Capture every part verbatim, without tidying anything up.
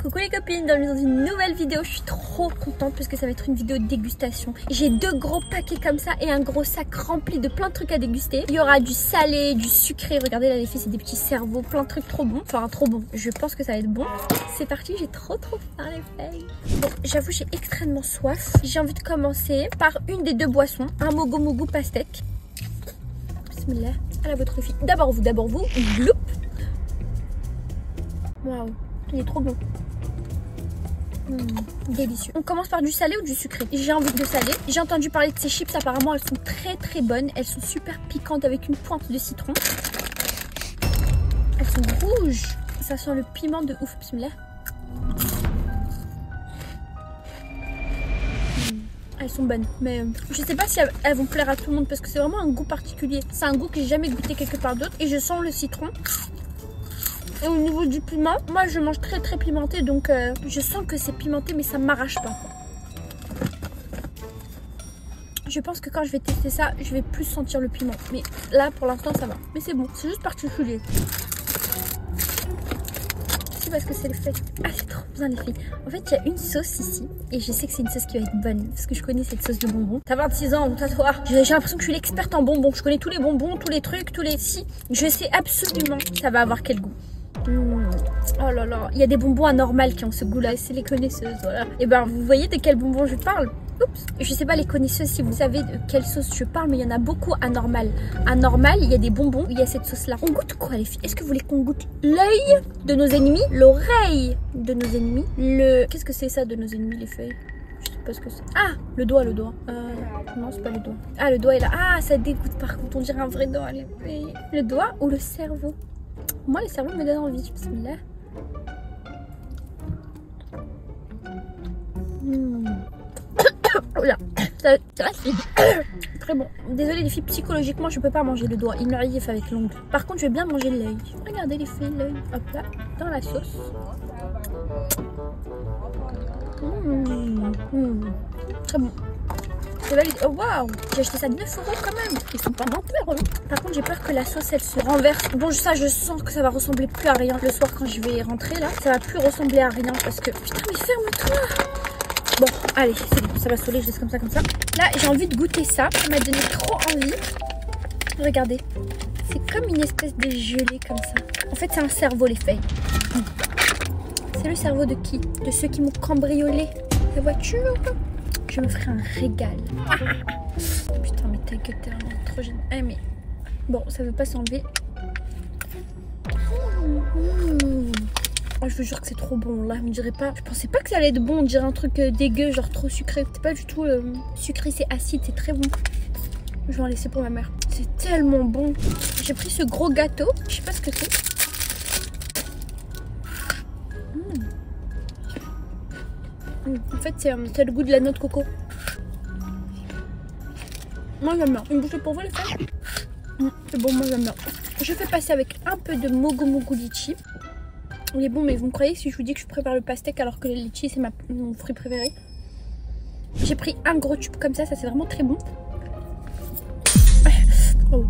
Coucou les copines, bienvenue dans une nouvelle vidéo. Je suis trop contente parce que ça va être une vidéo de dégustation. J'ai deux gros paquets comme ça et un gros sac rempli de plein de trucs à déguster. Il y aura du salé, du sucré. Regardez là les filles, c'est des petits cerveaux, plein de trucs trop bons. Enfin trop bons, je pense que ça va être bon. C'est parti, j'ai trop trop faim les filles. Bon, j'avoue j'ai extrêmement soif. J'ai envie de commencer par une des deux boissons, un mogo mogo pastèque. Bismillah, à la votre fille. D'abord vous, d'abord vous, gloup. Waouh, il est trop bon. Mmh, délicieux. On commence par du salé ou du sucré? J'ai envie de salé. J'ai entendu parler de ces chips, apparemment elles sont très très bonnes. Elles sont super piquantes avec une pointe de citron. Elles sont rouges. Ça sent le piment de ouf. Bismillah. Mmh, elles sont bonnes. Mais euh, je sais pas si elles, elles vont plaire à tout le monde parce que c'est vraiment un goût particulier. C'est un goût que j'ai jamais goûté quelque part d'autre. Et je sens le citron. Et au niveau du piment, moi je mange très très pimenté, donc euh, je sens que c'est pimenté mais ça m'arrache pas. Je pense que quand je vais tester ça, je vais plus sentir le piment. Mais là pour l'instant ça va. Mais c'est bon, c'est juste particulier. C'est parce que c'est le fait. Ah c'est trop bien les filles. En fait il y a une sauce ici et je sais que c'est une sauce qui va être bonne parce que je connais cette sauce de bonbons. T'as vingt-six ans, toi toi. J'ai l'impression que je suis l'experte en bonbons. Je connais tous les bonbons, tous les trucs, tous les... Si, je sais absolument ça va avoir quel goût. Mmh. Oh là là, il y a des bonbons anormales qui ont ce goût-là, c'est les connaisseuses, voilà. Et ben, vous voyez de quel bonbon je parle? Oups. Je sais pas les connaisseuses si vous savez de quelle sauce je parle, mais il y en a beaucoup anormales. Anormal, il y a des bonbons, il y a cette sauce-là. On goûte quoi les filles? Est-ce que vous voulez qu'on goûte l'œil de nos ennemis, l'oreille de nos ennemis, le... Qu'est-ce que c'est ça de nos ennemis les feuilles? Je sais pas ce que c'est. Ah, le doigt, le doigt. Euh, non, c'est pas le doigt. Ah, le doigt est là. Ah, ça dégoûte par contre, on dirait un vrai doigt les filles. Le doigt ou le cerveau? Moi, le cerveau me donne envie. Bismillah. Mmh. Oh là, ça, ça très bon. Désolée les filles, psychologiquement, je peux pas manger le doigt. Il m'arrive avec l'ongle. Par contre, je vais bien manger l'œil. Regardez les filles, l'œil. Hop là, dans la sauce. Mmh. Mmh. Très bon. Oh waouh, j'ai acheté ça neuf euros quand même. Ils sont pas menteurs. Hein. Par contre j'ai peur que la sauce elle se renverse. Bon ça je sens que ça va ressembler plus à rien. Le soir quand je vais rentrer là, ça va plus ressembler à rien parce que... Putain mais ferme-toi. Bon allez c'est bon, ça va se coller, je laisse comme ça comme ça. Là j'ai envie de goûter ça, ça m'a donné trop envie. Regardez, c'est comme une espèce de gelée comme ça. En fait c'est un cerveau les feuilles. C'est le cerveau de qui? De ceux qui m'ont cambriolé la voiture. Je me ferai un régal. Ah putain, mais ta gueule, t'es vraiment trop jeune. Eh, mais bon, ça veut pas s'enlever. Mmh. Oh, je vous jure que c'est trop bon. Là, on dirait pas. Je pensais pas que ça allait être bon. On dirait un truc euh, dégueu, genre trop sucré. C'est pas du tout euh, sucré, c'est acide, c'est très bon. Je vais en laisser pour ma mère. C'est tellement bon. J'ai pris ce gros gâteau. Je sais pas ce que c'est. En fait, c'est euh, le goût de la noix de coco. Moi, j'aime bien. Une bouchée pour vous, les filles. Mmh, c'est bon, moi, j'aime bien. Je fais passer avec un peu de mogo mogo litchi. Il est bon, mais vous me croyez si je vous dis que je prépare le pastèque alors que le litchi, c'est mon fruit préféré? J'ai pris un gros tube comme ça, ça c'est vraiment très bon. Oh.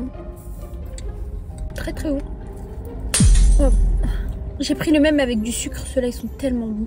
Très très bon. Oh. J'ai pris le même avec du sucre, ceux-là, ils sont tellement bons.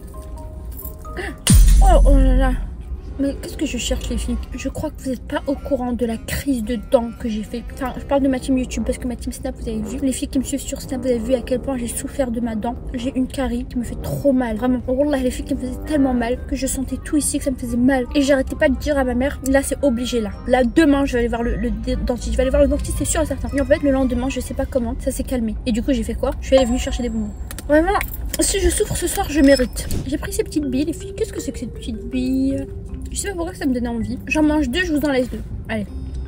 Oh, oh là là. Mais qu'est-ce que je cherche les filles? Je crois que vous n'êtes pas au courant de la crise de dents que j'ai fait. Enfin, je parle de ma team YouTube parce que ma team Snap, vous avez vu. Les filles qui me suivent sur Snap, vous avez vu à quel point j'ai souffert de ma dent. J'ai une carie qui me fait trop mal. Vraiment. Oh là, les filles qui me faisaient tellement mal que je sentais tout ici, que ça me faisait mal. Et j'arrêtais pas de dire à ma mère, là c'est obligé là. Là demain, je vais aller voir le, le dentiste. Je vais aller voir le dentiste, c'est sûr et certain. Et en fait, le lendemain, je sais pas comment, ça s'est calmé. Et du coup, j'ai fait quoi? Je suis allée venue chercher des bonbons. Vraiment, si je souffre ce soir, je mérite. J'ai pris ces petites billes, les filles. Qu'est-ce que c'est que cette petite bille? Je sais pas pourquoi ça me donnait envie. J'en mange deux, je vous en laisse deux. Allez.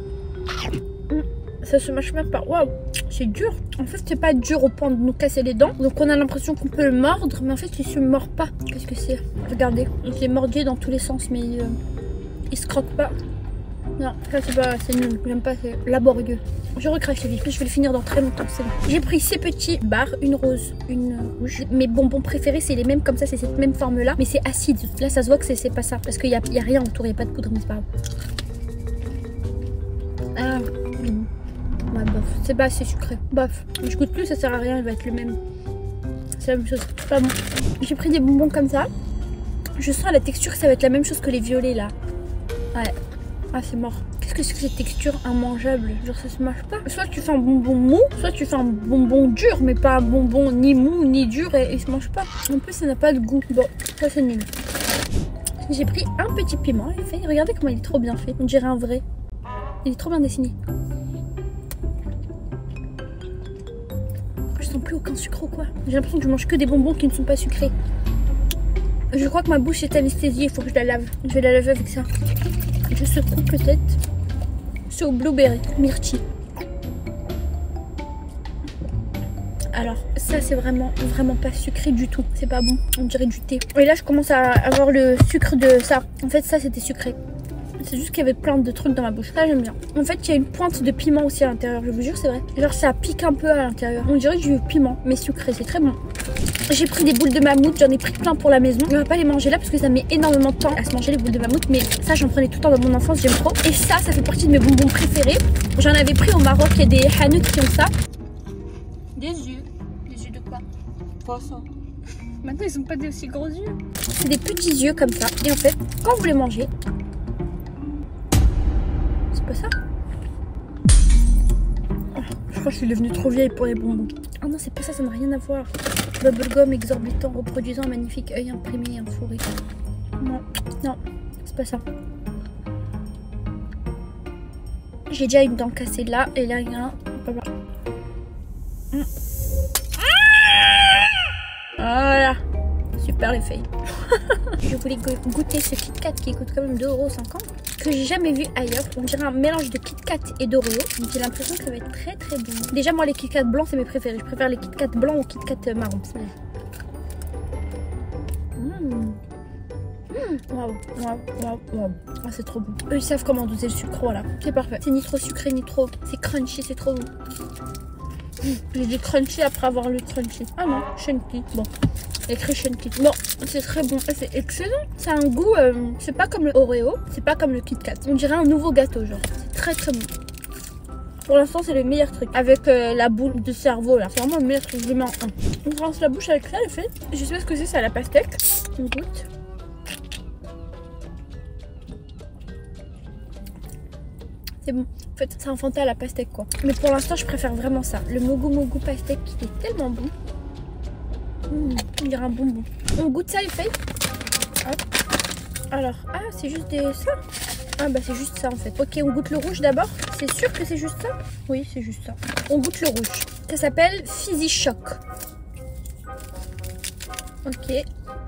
Ça se mâche même pas. Waouh, c'est dur. En fait, c'est pas dur au point de nous casser les dents. Donc, on a l'impression qu'on peut le mordre. Mais en fait, il se mord pas. Qu'est-ce que c'est? Regardez. Il s'est mordier dans tous les sens. Mais euh, il se croque pas. Non, ça c'est pas, c'est nul. J'aime pas, c'est laborieux. Je recrache les vies. Je vais le finir dans très longtemps. C'est bon. J'ai pris ces petits barres, une rose, une rouge. Mes bonbons préférés, c'est les mêmes comme ça, c'est cette même forme là, mais c'est acide. Là, ça se voit que c'est pas ça, parce qu'il y a, y a rien autour, il y a pas de poudre, mais c'est pas grave. Ah, ouais, bof. C'est pas assez sucré. Bof. Je goûte plus, ça sert à rien, il va être le même. c'est la même chose. C'est pas bon. J'ai pris des bonbons comme ça. Je sens la texture que ça va être la même chose que les violets là. Ouais. Ah, c'est mort. Qu'est-ce que c'est que cette texture immangeable? Genre ça se mâche pas. Soit tu fais un bonbon mou, soit tu fais un bonbon dur, mais pas un bonbon ni mou ni dur et il se mange pas. En plus ça n'a pas de goût. Bon, ça c'est nul. J'ai pris un petit piment. Il fait, regardez comment il est trop bien fait. On dirait un vrai. Il est trop bien dessiné. Je sens plus aucun sucre ou quoi. J'ai l'impression que je mange que des bonbons qui ne sont pas sucrés. Je crois que ma bouche est anesthésiée. Il faut que je la lave. Je vais la laver avec ça. Je secoue peut-être. C'est au blueberry, myrtille. Alors ça c'est vraiment vraiment pas sucré du tout. C'est pas bon, on dirait du thé. Et là je commence à avoir le sucre de ça. En fait ça c'était sucré. C'est juste qu'il y avait plein de trucs dans ma bouche. Là j'aime bien. En fait il y a une pointe de piment aussi à l'intérieur. Je vous jure c'est vrai. Genre ça pique un peu à l'intérieur. On dirait du piment mais sucré. C'est très bon. J'ai pris des boules de mammouth, j'en ai pris plein pour la maison. On va pas les manger là parce que ça met énormément de temps à se manger les boules de mammouth. Mais ça j'en prenais tout le temps dans mon enfance, j'aime trop. Et ça, ça fait partie de mes bonbons préférés. J'en avais pris au Maroc, il y a des hanout qui ont ça. Des yeux. Des yeux de quoi? Poisson. Maintenant ils ont pas des aussi gros yeux. C'est des petits yeux comme ça. Et en fait, quand vous les mangez, c'est pas ça. Je crois que je suis devenue trop vieille pour les bonbons. Oh non, c'est pas ça, ça n'a rien à voir. Bubblegum exorbitant, reproduisant un magnifique œil imprimé et un fourré. Non, non, c'est pas ça. J'ai déjà une dent cassée là, et là il y a un. Mmh. Voilà. Super les feuilles. Je voulais go goûter ce Kit Kat qui coûte quand même deux euros cinquante. Que j'ai jamais vu ailleurs. On dirait un mélange de Kit Kat et d'Oreo. Donc j'ai l'impression que ça va être très très bon. Déjà moi les Kit Kat blancs c'est mes préférés. Je préfère les Kit Kat blancs aux Kit Kat marrons. Mmh. Waouh, waouh, waouh, waouh. Ah, c'est trop bon. Eux ils savent comment doser le sucre, voilà. C'est parfait. C'est ni trop sucré ni trop. C'est crunchy, c'est trop bon. Mmh. J'ai dit crunchy après avoir lu crunchy. Ah non, chunky. Bon. Écrit chunky. Bon, c'est très bon. C'est excellent. C'est un goût. Euh, c'est pas comme le Oreo. C'est pas comme le Kit Kat. On dirait un nouveau gâteau, genre. C'est très très bon. Pour l'instant, c'est le meilleur truc. Avec euh, la boule de cerveau, là. C'est vraiment le meilleur truc. Je le mets en un. On rince la bouche avec ça, le fait. Je sais pas ce que c'est, c'est à la pastèque. On goûte. C'est bon. En fait, c'est un Fanta à la pastèque, quoi. Mais pour l'instant, je préfère vraiment ça. Le Mogu Mogu pastèque qui est tellement bon. Mmh, on dirait un bonbon. On goûte ça, les feuilles. Hop. Alors, ah, c'est juste des ça. Ah, bah, c'est juste ça, en fait. Ok, on goûte le rouge d'abord. C'est sûr que c'est juste ça? Oui, c'est juste ça. On goûte le rouge. Ça s'appelle Fizzy Shock. Ok.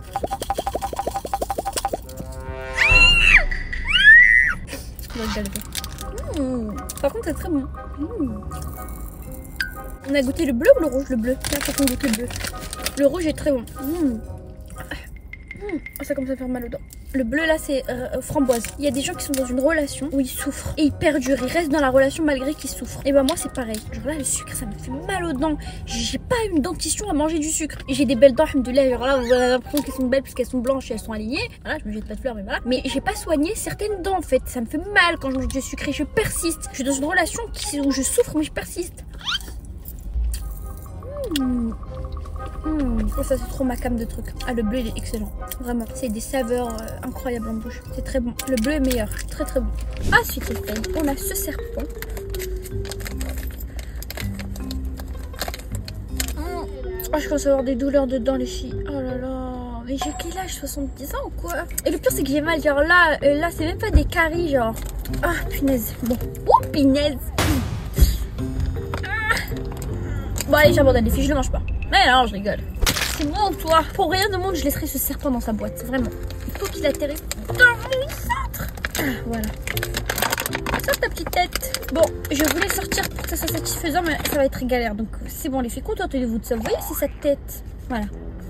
On va le galérer. Mmh. Par contre, c'est très bon. Mmh. On a goûté le bleu ou le rouge? Le bleu. Là, faut qu'on goûte le bleu. Le rouge est très bon. Mmh. Mmh. Oh, ça commence à faire mal aux dents. Le bleu là c'est euh, framboise. Il y a des gens qui sont dans une relation où ils souffrent et ils perdurent, ils restent dans la relation malgré qu'ils souffrent. Et bah moi c'est pareil. Genre là le sucre ça me fait mal aux dents. J'ai pas une dentition à manger du sucre. J'ai des belles dents, alhamdoulilah. Genre là vous avez l'impression qu'elles sont belles parce qu'elles sont blanches et elles sont alignées. Voilà, je me jette pas de fleurs mais voilà. Mais j'ai pas soigné certaines dents en fait. Ça me fait mal quand je mange du sucre et je persiste. Je suis dans une relation qui, où je souffre mais je persiste. Mmh. Mmh. Oh, ça c'est trop ma cam de trucs. Ah le bleu il est excellent. Vraiment. C'est des saveurs euh, incroyables en bouche. C'est très bon. Le bleu est meilleur. Très très bon. Ensuite les filles, on a ce serpent. Mmh. Oh, je commence à avoir des douleurs dedans les filles. Oh là là. Mais j'ai quel âge? soixante-dix ans ou quoi? Et le pire c'est que j'ai mal. Genre là, euh, là c'est même pas des caries genre. Ah punaise. Bon. Oh punaise. Ah. Bon allez j'abandonne les filles, je le mange pas. Mais non, je rigole. C'est bon, toi. Pour rien de monde, je laisserai ce serpent dans sa boîte. Vraiment. Il faut qu'il atterrisse dans mon centre. Ah, voilà. Sors ta petite tête. Bon, je voulais sortir pour que ça soit satisfaisant, mais ça va être galère. Donc, c'est bon, les filles. Contentez-vous de ça. Vous voyez, c'est sa tête. Voilà.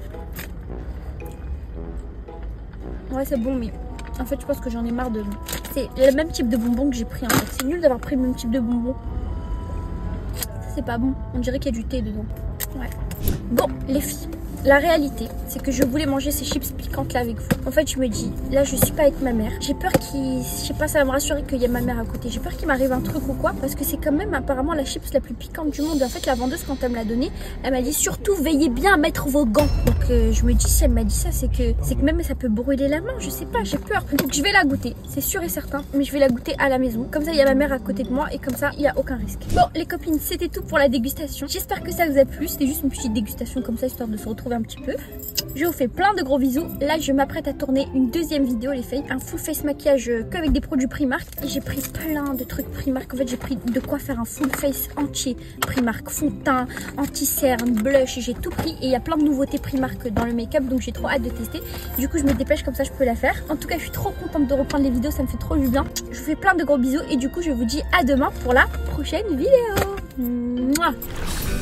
Ouais, c'est bon, mais en fait, je pense que j'en ai marre de. C'est le même type de bonbon que j'ai pris, en fait. C'est nul d'avoir pris le même type de bonbon. Ça, c'est pas bon. On dirait qu'il y a du thé dedans. Ouais. Bon, les filles, La réalité, c'est que je voulais manger ces chips piquantes là avec vous. En fait, je me dis, là, je suis pas avec ma mère. J'ai peur qu'il, je sais pas, ça va me rassurer qu'il y ait ma mère à côté. J'ai peur qu'il m'arrive un truc ou quoi, parce que c'est quand même apparemment la chips la plus piquante du monde. En fait, la vendeuse, quand elle me l'a donnée, elle m'a dit surtout veillez bien à mettre vos gants. Donc, euh, je me dis, si elle m'a dit ça, c'est que, c'est que même ça peut brûler la main. Je sais pas, j'ai peur. Donc, je vais la goûter, c'est sûr et certain. Mais je vais la goûter à la maison. Comme ça, il y a ma mère à côté de moi et comme ça, il y a aucun risque. Bon, les copines, c'était tout pour la dégustation. J'espère que ça vous a plu. C'était juste une petite dégustation comme ça, histoire de se retrouver un petit peu. Je vous fais plein de gros bisous. Là, je m'apprête à tourner une deuxième vidéo, les filles. Un full face maquillage euh, qu'avec des produits Primark. Et j'ai pris plein de trucs Primark. En fait, j'ai pris de quoi faire un full face entier Primark. Fond de teint, anti-cerne, blush. J'ai tout pris. Et il y a plein de nouveautés Primark dans le make-up. Donc, j'ai trop hâte de tester. Du coup, je me dépêche comme ça, je peux la faire. En tout cas, je suis trop contente de reprendre les vidéos. Ça me fait trop du bien. Je vous fais plein de gros bisous. Et du coup, je vous dis à demain pour la prochaine vidéo. Mouah.